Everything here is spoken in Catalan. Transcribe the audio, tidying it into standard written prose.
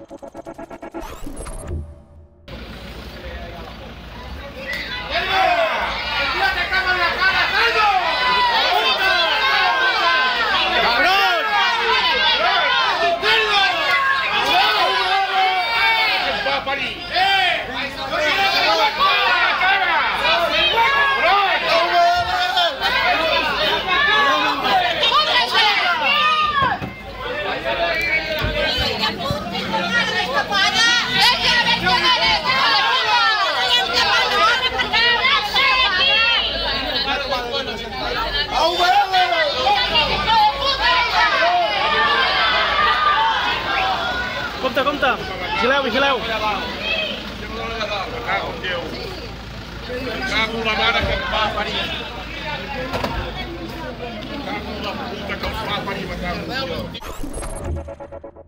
Compte, compte! Vigileu, vigileu! Cago la mare que em va parir. Cago la puta que els va parir, me cago.